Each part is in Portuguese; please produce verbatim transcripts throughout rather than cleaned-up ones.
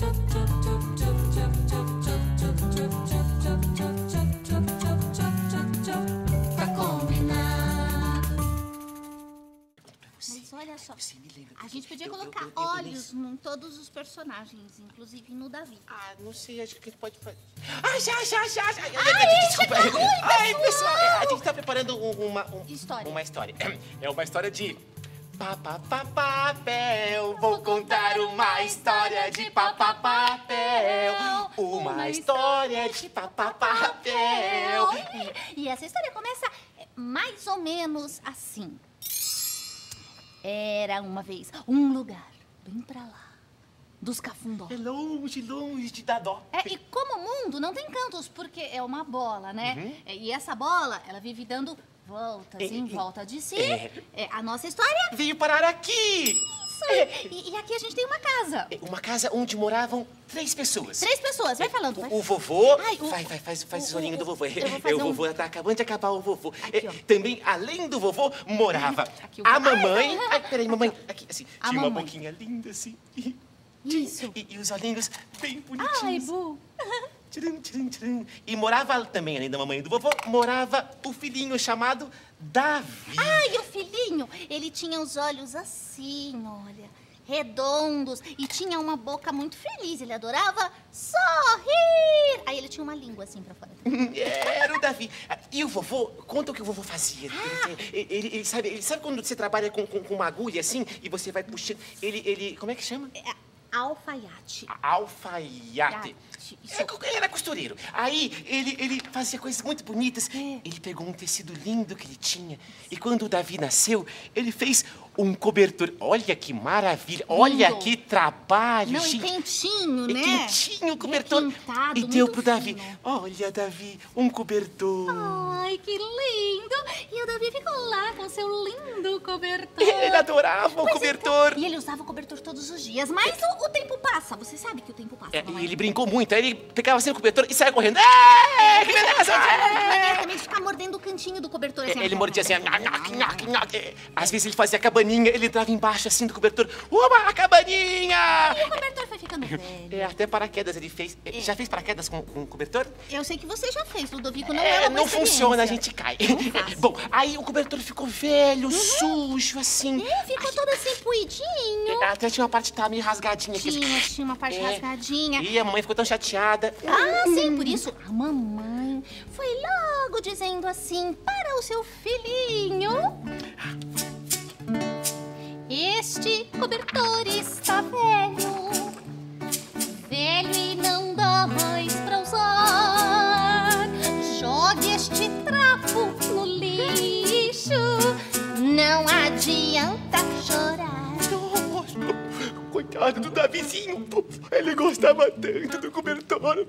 Olha só, a gente podia colocar eu, eu, eu, olhos eu, eu, em todos os personagens, inclusive no Davi. Ah, não sei, acho que pode fazer. Ah, já, já, já, já. Ai, desculpa. Tá ruim, Ai, pessoal, a gente tá preparando uma, um, história. uma história. É uma história de papá, papel. Vou contar uma história de papá, papel. Uma história de papá, papel. E essa história começa mais ou menos assim. Era uma vez um lugar bem pra lá, dos Cafundó. É longe, longe de dar dó. É, e como o mundo não tem cantos, porque é uma bola, né? Uhum. É, e essa bola, ela vive dando voltas é, em volta de si. É. É, a nossa história veio parar aqui. Isso. É. E, e aqui a gente tem uma casa. Uma casa onde moravam três pessoas. Três pessoas, vai falando. Vai. O, o vovô... Ai, o, vai, vai, faz, faz o, o soninho o, do vovô. É, o vovô um... tá acabando de acabar o vovô. Aqui, é, também, além do vovô, morava aqui, a mamãe... Ai, ai, peraí, mamãe. Aqui, assim, a tinha mamãe. uma boquinha linda, assim. Isso. E, e os olhinhos bem bonitinhos. Ai, Bu. Tcharam, tcharam, tcharam. E morava também, além da mamãe e do vovô, morava o filhinho chamado Davi. Ai, o filhinho, ele tinha os olhos assim, olha, redondos, e tinha uma boca muito feliz. Ele adorava sorrir. Aí ele tinha uma língua assim pra fora. Era o Davi. E o vovô, conta o que o vovô fazia. Ah. Ele, ele, ele, sabe, ele sabe quando você trabalha com, com, com uma agulha assim e você vai puxando. Ele, ele, como é que chama? É, alfaiate. Alfaiate. Isso. Ele era costureiro. Aí ele, ele fazia coisas muito bonitas. É. Ele pegou um tecido lindo que ele tinha. E quando o Davi nasceu, ele fez um cobertor. Olha que maravilha. Olha Lindo. que trabalho, Não, gente. e quentinho, né? E quentinho o cobertor. Requintado, e deu muito pro Davi. fino. Olha, Davi, um cobertor. Ai, que lindo! E o Davi ficou lá com seu lindo cobertor. Ele adorava Pois o cobertor. Então, e ele usava o cobertor todos os dias. Mas o, o tempo passa. Você sabe que o tempo passa, É, não e é? ele brincou muito. Aí ele pegava assim o cobertor e saia correndo. É, que beleza! Mas também ficar mordendo o cantinho do cobertor. Assim, Ele mordia assim. Nhoque, nhoque, nhoque. Às vezes ele fazia a cabaninha, ele entrava embaixo assim do cobertor. Uma a cabaninha! E o cobertor foi ficando velho. É, até paraquedas ele fez. É. Já fez paraquedas com, com cobertor? Eu sei que você já fez, Ludovico. Não É, é uma não experiência. funciona, a gente cai. Bom, aí o cobertor ficou velho, sujo, assim. É, ficou todo assim, puidinho. Até tinha uma parte que tava meio rasgadinha aqui. Tinha, tinha uma parte É. rasgadinha. E a mamãe ficou tão chateada. Ah, sim, por isso a mamãe foi logo dizendo assim para o seu filhinho: este cobertor está velho, velho e não dá mais pra usar. Jogue este trapo no lixo, não adianta chorar. Coitado do Davizinho, ele gostava tanto do cobertor.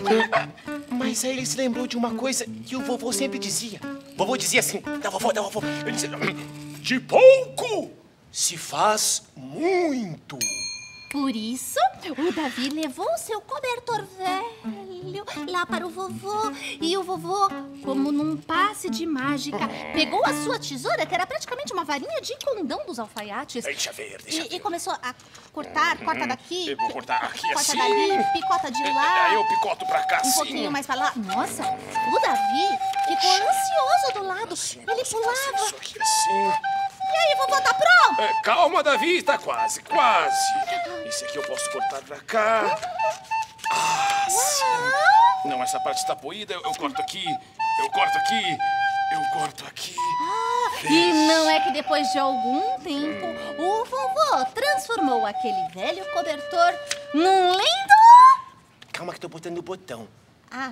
Mas aí ele se lembrou de uma coisa que o vovô sempre dizia. O vovô dizia assim, da vovô, da vovô. Ele dizia, de pouco se faz muito. Por isso, o Davi levou seu cobertor velho lá para o vovô. E o vovô, como num passe de mágica, pegou a sua tesoura, que era praticamente uma varinha de condão dos alfaiates. Deixa ver, deixa e, ver. e começou a cortar, corta daqui. Eu vou cortar aqui corta assim. dali, picota de lá. Aí eu picoto pra cá Um assim. pouquinho mais pra lá. Nossa, o Davi ficou ansioso do lado. Ele pulava. Isso aqui assim. E aí, vovô, tá pronto? É, calma, Davi, tá quase, quase. Esse aqui eu posso cortar pra cá. Ah, sim. Não, essa parte está poída, eu, eu corto aqui, eu corto aqui, eu corto aqui. Ah, e não é que depois de algum tempo, o vovô transformou aquele velho cobertor num lindo... Calma que tô botando o botão. Ah,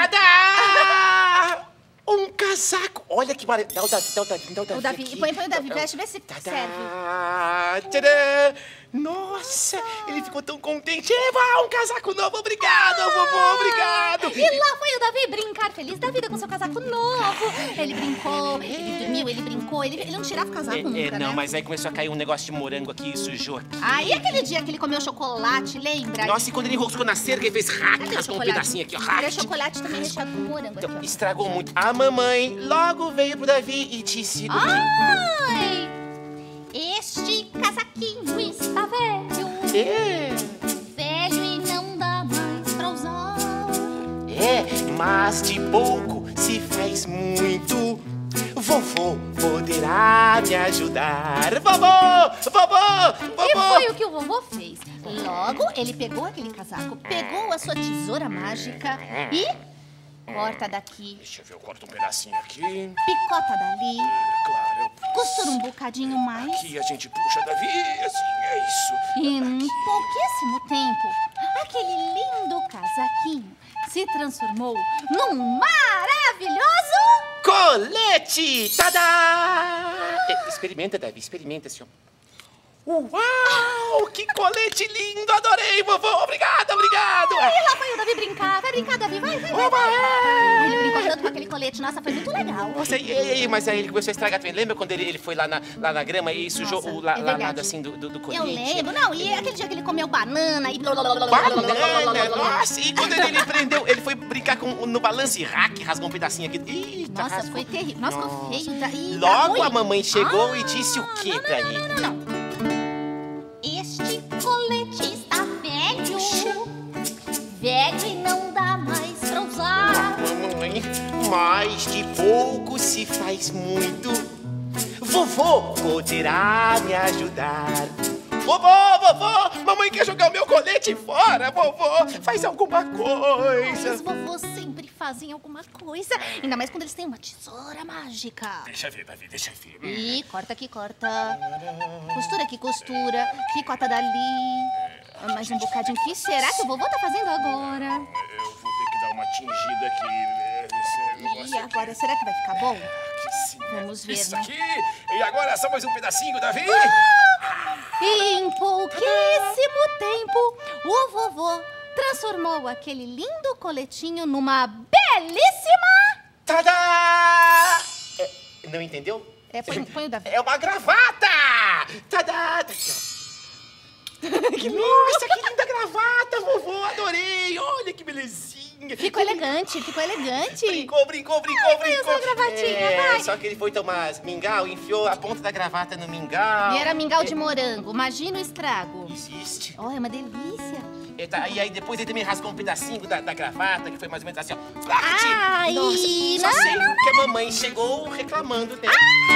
Tadá! Um casaco! Olha que maravilha. Dá o Davi, dá o Davi, dá o Davi. o Davi, aqui. põe, põe o Davi, Dá- veste, vê se Tadá! serve. Tadã! Nossa, ele ficou tão contente. Eva, um casaco novo, obrigado, vovô, obrigado. E lá foi o Davi brincar feliz da vida com seu casaco novo. Ele brincou, ele dormiu, ele brincou, ele, ele não tirava o casaco É, nunca, é, não, né? mas aí começou a cair um negócio de morango aqui e sujou aqui. Ah, e aquele dia que ele comeu chocolate, lembra? Nossa, e quando ele enroscou na cerca, ele fez rack, Cadê o rasgou um chocolate? pedacinho aqui, ó. Era Rack. chocolate também recheado com morango Então, aqui, ó. estragou muito. A mamãe logo veio pro Davi e disse... Ai! Este casaquinho está velho. É. Velho e não mas de pouco se faz muito. Vovô poderá me ajudar. Vovô, vovô, vovô. E foi o que o vovô fez. Logo, ele pegou aquele casaco, pegou a sua tesoura mágica e corta daqui, Deixa eu ver, eu corto um pedacinho aqui. picota dali, Claro, eu... costura um bocadinho mais. Aqui a gente puxa, Davi, assim, é isso. E em pouquíssimo tempo, aquele lindo casaquinho se transformou num maravilhoso... Colete! Tadá! É, experimenta, Davi, experimenta, senhor. Uau! Que colete lindo! Adorei, vovô! Obrigado, obrigado! E lá foi o Davi brincar. Vai brincar, Davi, vai, vai, vai. Oba, é! Ele brincou tanto com aquele colete. Nossa, foi muito legal. Nossa, e, e, e, mas aí ele começou a estragar também. Lembra quando ele, ele foi lá na, lá na grama e sujou Nossa, o la, é verdade. lado assim do, do, do colete? Eu lembro. Não, e aquele dia que ele comeu banana e... Banana! Nossa, e quando ele, ele prendeu, ele foi brincar com, no balance rack, rasgou um pedacinho aqui. Eita, Nossa, rasgou. foi terrível. Nossa, ficou Nossa. feio. Tá, e tá Logo ruim. a mamãe chegou Ah, e disse o quê pra ele? Não, não, não. Este colete está velho. Velho e não dá mais pra usar. Mamãe, mais de pouco se faz muito. Vovô poderá me ajudar. Vovô, vovô, mamãe quer jogar o meu colete fora. Vovô, faz alguma coisa. Os vovôs sempre fazem alguma coisa. Ainda mais quando eles têm uma tesoura mágica. Deixa eu ver, Davi, deixa eu ver. E corta aqui, corta. Costura aqui, costura. Picota dali. Mais um bocadinho. O que será que o vovô tá fazendo agora? Eu vou ter que dar uma tingida aqui nesse negócio E agora, será que vai ficar bom? aqui, sim. Vamos ver, Isso né? aqui. E agora só mais um pedacinho, Davi. E em pouquíssimo tempo, o vovô transformou aquele lindo coletinho numa belíssima... Tadá! É, não entendeu? É, põe, põe o Davi. É uma gravata! Tadá! Tá aqui, ó. Que Nossa, que linda gravata, vovô! Adorei! Olha que belezinha! Ficou elegante, ficou elegante. Brincou, brincou, brincou, Ai, brincou. foi a sua gravatinha, É, vai. Só que ele foi tomar mingau e enfiou a ponta da gravata no mingau. E era mingau de morango. Imagina o estrago. Existe. Oh, é uma delícia. E, tá, e aí depois ele também rasgou um pedacinho da, da gravata, que foi mais ou menos assim, ó. Flart! Ai, Nossa, só não, sei não, que a mamãe chegou reclamando, né?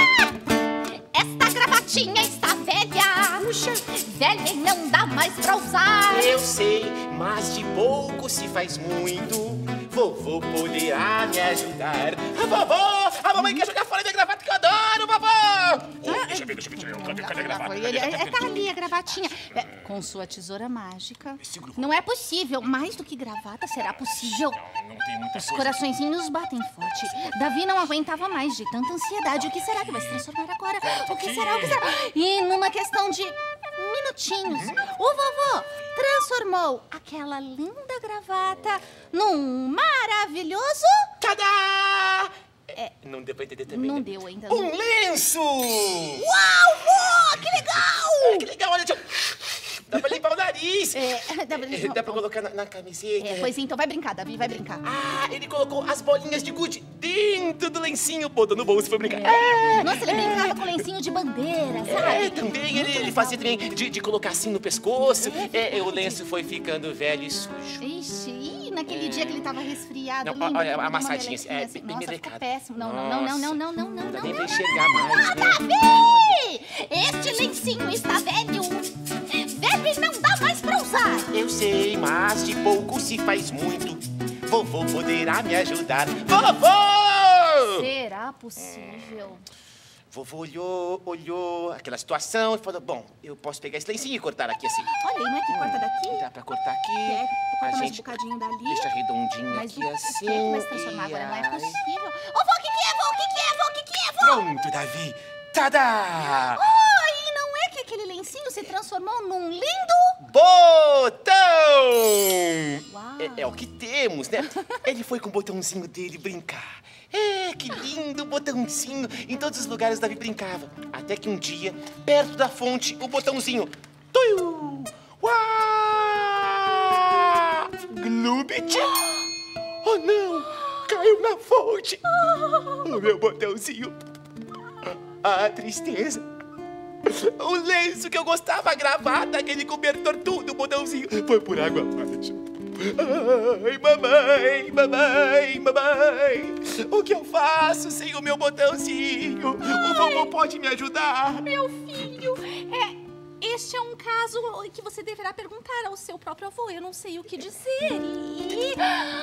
Esta gravatinha está velha. Puxa. Velha e não dá mais pra usar. Eu sei, mas de pouco se faz muito. Vovô poderá me ajudar. A vovô! A mamãe quer jogar fora minha gravata que eu adoro, vovô! Oh, deixa eu ver, deixa eu ver. Cadê, cadê a gravata? Ele, Cadê? é, tá ali a gravatinha. É, com sua tesoura mágica. Segura o Não é possível. Mais do que gravata, será possível. Não, não tem muita Os coisa. coraçõezinhos batem forte. Davi não aguentava mais de tanta ansiedade. O que será que vai se transformar agora? O que será? O que será? E numa questão de minutinhos, o vovô transformou aquela linda gravata num maravilhoso... Tadá! É, não deu pra entender também. Não né? deu ainda. Um lenço! Uau, vô! Que legal! Que legal, olha, deixa eu... Dá pra limpar o nariz. É, dá pra, Dá pra colocar na, na camiseta. É, pois então, vai brincar, Davi, vai brincar. Ah, ele colocou as bolinhas de gude dentro do lencinho, botou no bolso e foi brincar. Nossa, ele brincava com lencinho de bandeira, sabe? É, também, ele, ele fazia também de, de colocar assim no pescoço. É, o lenço foi ficando velho e sujo. Ixi, e naquele dia que ele tava resfriado, Não, lembra? olha, Ele deu uma amassadinho assim, é, melequinha bem Nossa, melecado. ficou péssimo. Não, não, não, não, não, não, não, não, Não dá não, nem pra não. enxergar mais, né? Davi! Este lencinho está velho. Velho e não dá mais pra usar. Eu sei, mas de pouco se faz muito. Vovô poderá me ajudar. Vovô! Será possível? Vovô olhou, olhou aquela situação e falou, bom, eu posso pegar esse lencinho e cortar aqui assim. Olha aí, não é que corta daqui? Dá pra cortar aqui. É, a corta mais um gente bocadinho dali. deixa redondinho Mas aqui o assim. que é que vai se transformar e agora? Não é aí- possível. Ô, vô, o que que é, vô? O que que é, vô? O que que é, vô? Pronto, Davi. Tadá! Oh, e não é que aquele lencinho se transformou num lindo... Botão! Uau. É, é o que temos, né? Ele foi com o botãozinho dele brincar. É, que lindo botãozinho. Em todos os lugares Davi brincava. Até que um dia, perto da fonte, o botãozinho... Tuiu! Uau! Glubit! Oh, não! Caiu na fonte! O meu botãozinho... Ah, tristeza! O lenço que eu gostava, a gravata, aquele cobertor, tudo, o botãozinho foi por água abaixo. Ai, mamãe, mamãe, mamãe. O que eu faço sem o meu botãozinho? Ai. O vovô pode me ajudar? Meu filho, é, este é um caso que você deverá perguntar ao seu próprio avô. Eu não sei o que dizer. E...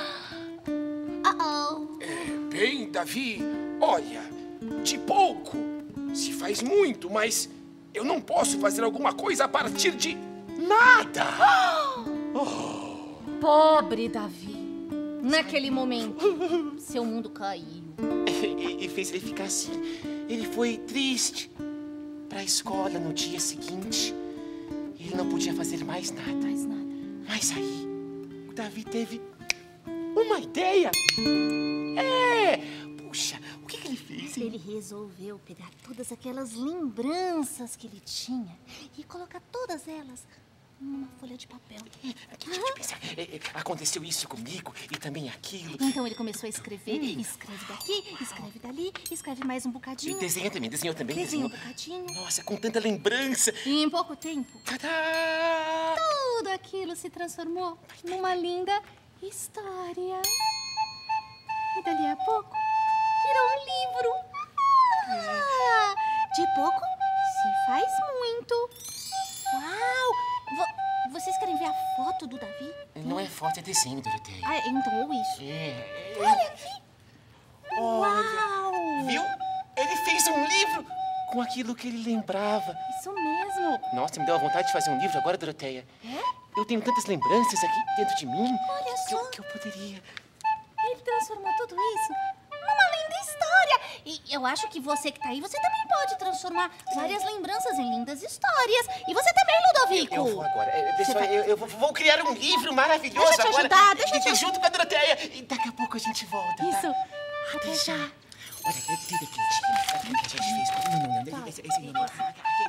Uh-oh. É, bem, Davi, olha, de pouco se faz muito, mas eu não posso fazer alguma coisa a partir de nada. Oh. Pobre Davi. Naquele momento, seu mundo caiu. E fez ele ficar assim. Ele foi triste pra escola no dia seguinte. Ele não podia fazer mais nada. Mais nada. Mas aí, o Davi teve uma ideia. É! Puxa, o que, que ele fez, hein? Ele resolveu pegar todas aquelas lembranças que ele tinha e colocar todas elas numa folha de papel. Deixa eu pensar. É, é, aconteceu isso comigo e também aquilo. Então ele começou a escrever. Hum. Escreve daqui, escreve dali, escreve mais um bocadinho. E desenha também, desenhou também. Desenha desenhou. um bocadinho. Nossa, com tanta lembrança. E em pouco tempo, tadá! Tudo aquilo se transformou numa linda história. E dali a pouco, virou um livro. Ah, de pouco se faz muito. Uau! Vo vocês querem ver a foto do Davi? Não é foto, é desenho, Doroteia. Ah, então ou isso. É. Olha aqui. Olha. Uau! Viu? Ele fez um livro com aquilo que ele lembrava. Isso mesmo. Nossa, me deu a vontade de fazer um livro agora, Doroteia. É? Eu tenho tantas lembranças aqui dentro de mim. Olha que só. Eu, que eu poderia... Ele transformou tudo isso numa linda história. E eu acho que você que tá aí, você também pode transformar várias lembranças em lindas histórias. E você também, Ludovico. Eu, eu vou agora. É, pessoal, vai... eu, eu vou, vou criar um livro maravilhoso deixa eu te agora. ajudar, deixa eu e, te ajudar. Junto com a Doroteia. E daqui a pouco a gente volta, Isso. tá? Até já. Olha, teve aquele que a gente fez. Não, não, não. Esse, esse não.